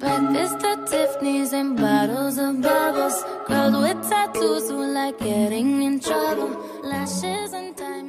Breakfast at Tiffany's and bottles of bubbles. Girls with tattoos who like getting in trouble. Lashes and diamonds.